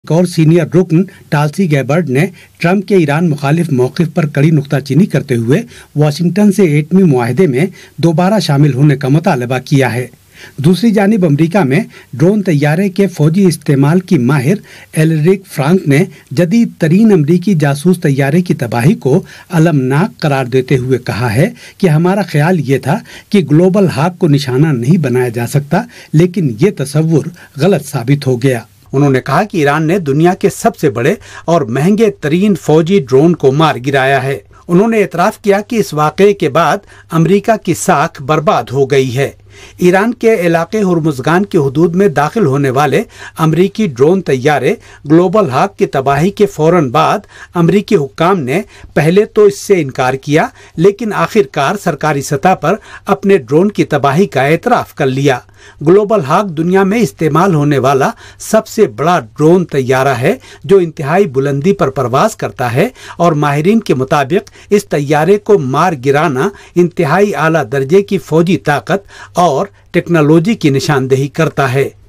और सीनियर रुकन Tulsi Gabbard ने ट्रंप के ईरान मुखालिफ मौक़िफ़ पर कड़ी नुक्ताचीनी करते हुए वाशिंगटन से एटमी मुआहदे में दोबारा शामिल होने का मुतालबा किया है। दूसरी जानिब अमेरिका में ड्रोन तैयारे के फौजी इस्तेमाल की माहिर एलरिक फ्रांक ने जदीद तरीन अमरीकी जासूस तैयारे की तबाही को अलमनाक करार देते हुए कहा है कि हमारा ख्याल ये था कि ग्लोबल हाक को निशाना नहीं बनाया जा सकता, लेकिन ये तसव्वुर गलत साबित हो गया। उन्होंने कहा कि ईरान ने दुनिया के सबसे बड़े और महंगे तरीन फौजी ड्रोन को मार गिराया है। उन्होंने एतराफ़ किया कि इस वाक़े के बाद अमेरिका की साख बर्बाद हो गई है। ईरान के इलाके हुर्मुज़गान की हदूद में दाखिल होने वाले अमरीकी ड्रोन तैयारे ग्लोबल हाक की तबाही के फौरन बाद अमरीकी हुक्काम ने पहले तो इससे इनकार किया, लेकिन आखिरकार सरकारी सतह पर अपने ड्रोन की तबाही का एतराफ़ कर लिया। ग्लोबल हाक दुनिया में इस्तेमाल होने वाला सबसे बड़ा ड्रोन तैयारा है जो इंतहाई बुलंदी पर परवाज करता है और माहिरीन के मुताबिक इस तैयारे को मार गिराना इंतहाई आला दर्जे की फौजी ताकत और टेक्नोलॉजी की निशानदेही करता है।